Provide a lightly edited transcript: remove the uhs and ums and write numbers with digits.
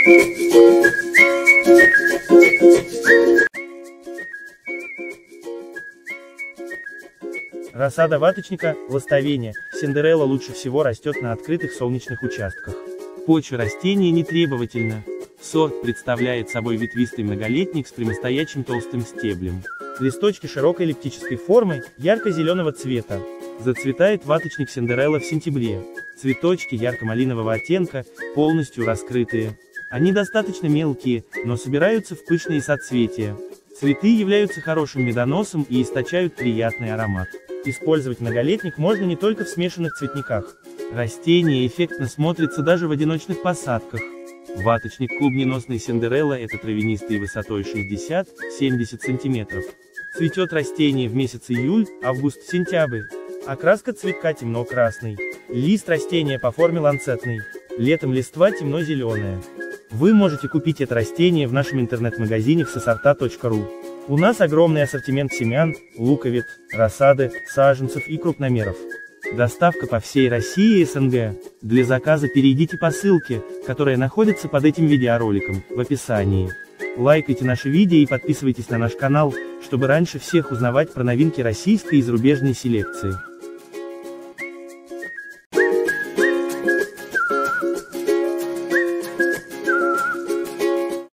Рассада ваточника, ластовения, синдерелла лучше всего растет на открытых солнечных участках. Почва растения нетребовательна. Сорт представляет собой ветвистый многолетник с прямостоячим толстым стеблем. Листочки широкой эллиптической формы, ярко-зеленого цвета. Зацветает ваточник синдерелла в сентябре. Цветочки ярко-малинового оттенка, полностью раскрытые. Они достаточно мелкие, но собираются в пышные соцветия. Цветы являются хорошим медоносом и источают приятный аромат. Использовать многолетник можно не только в смешанных цветниках. Растение эффектно смотрится даже в одиночных посадках. Ваточник клубненосный синдерелла — это травянистый высотой 60–70 см. Цветет растение в месяц июль, август-сентябрь. Окраска цветка темно-красный. Лист растения по форме ланцетный. Летом листва темно-зеленая. Вы можете купить это растение в нашем интернет-магазине всесорта.ру. У нас огромный ассортимент семян, луковиц, рассады, саженцев и крупномеров. Доставка по всей России и СНГ. Для заказа перейдите по ссылке, которая находится под этим видеороликом, в описании. Лайкайте наши видео и подписывайтесь на наш канал, чтобы раньше всех узнавать про новинки российской и зарубежной селекции.